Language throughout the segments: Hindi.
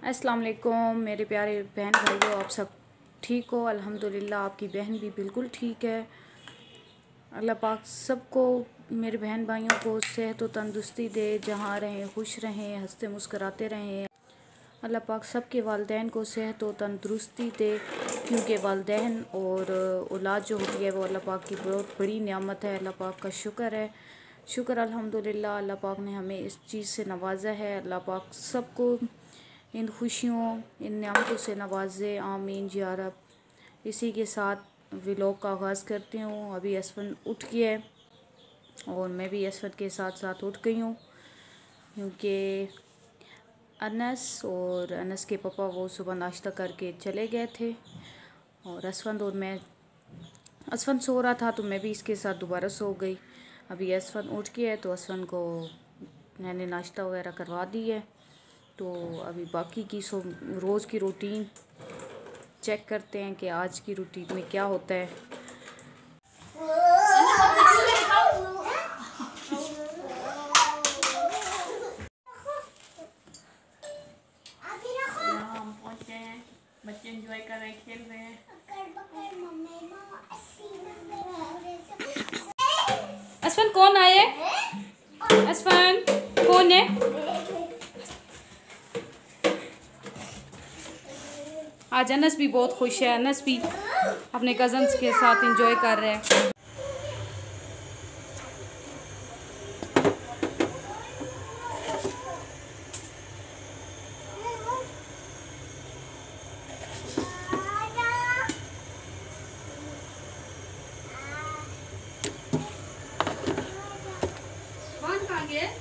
अस्सलाम वालेकुम मेरे प्यारे बहन भाइयों, आप सब ठीक हो? अल्हम्दुलिल्लाह आपकी बहन भी बिल्कुल ठीक है। अल्लाह पाक सबको, मेरे बहन भाइयों को सेहत व तंदुरुस्ती दे, जहाँ रहें खुश रहें, हंसते मुस्कराते रहें। अल्लाह पाक सबके वालिदैन को सेहत व तंदुरुस्ती दे, क्योंकि वालिदैन और औलाद जो होती है वो अल्लाह पाक की बहुत बड़ी नेमत है। अल्लाह पाक का शुक्र है, शुक्र अल्हम्दुलिल्लाह अल्लाह पाक ने हमें इस चीज़ से नवाजा है। अल्लाह पाक सबको इन खुशियों, इन नेमतों से नवाजे, आमीन या रब। इसी के साथ व्लॉग का आगाज़ करती हूँ। अभी असफन उठ गया है और मैं भी असफन के साथ साथ उठ गई हूँ, क्योंकि अनस और अनस के पापा वो सुबह नाश्ता करके चले गए थे और असफन और मैं, असफन सो रहा था तो मैं भी इसके साथ दोबारा सो गई। अभी असफन उठ गया है तो असफन को मैंने नाश्ता वगैरह करवा दी है। तो अभी बाकी की रोज़ की रूटीन चेक करते हैं कि आज की रूटीन में क्या होता है। हम पहुंचे हैं, बच्चे एंजॉय कर रहे हैं, खेल रहे हैं। असफन कौन आए? असफन कौन है? आज अनस भी बहुत खुश है, अनस भी अपने कज़न्स के साथ एंजॉय कर रहे हैं। कौन कहाँ गए?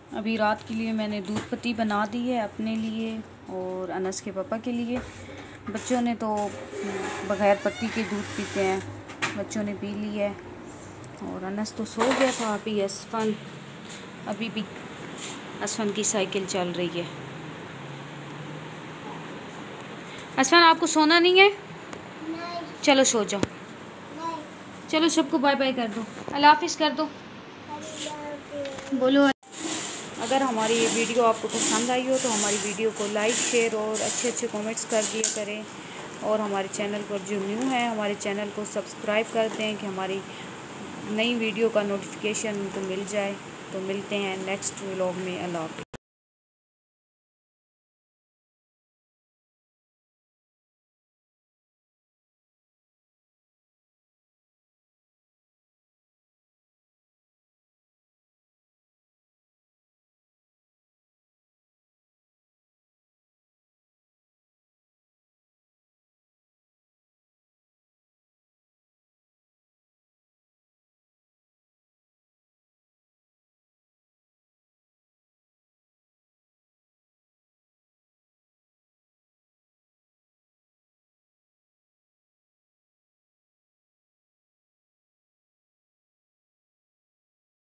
अभी रात के लिए मैंने दूध पत्ती बना दी है अपने लिए और अनस के पापा के लिए। बच्चों ने तो बग़ैर पत्ती के दूध पीते हैं, बच्चों ने पी ली है। और अनस तो सो गया था। अभी भी असफन की साइकिल चल रही है। असफन आपको सोना नहीं है? नहीं। चलो सो जाओ। नहीं। चलो सबको बाय बाय कर दो, अल्लाह हाफिज़ कर दो, बोलो। अगर हमारी ये वीडियो आपको पसंद आई हो तो हमारी वीडियो को लाइक, शेयर और अच्छे कमेंट्स कर दिया करें। और हमारे चैनल पर जो न्यू है हमारे चैनल को सब्सक्राइब कर दें कि हमारी नई वीडियो का नोटिफिकेशन उनको मिल जाए। तो मिलते हैं नेक्स्ट व्लॉग में। अल्लाह हाफिज़।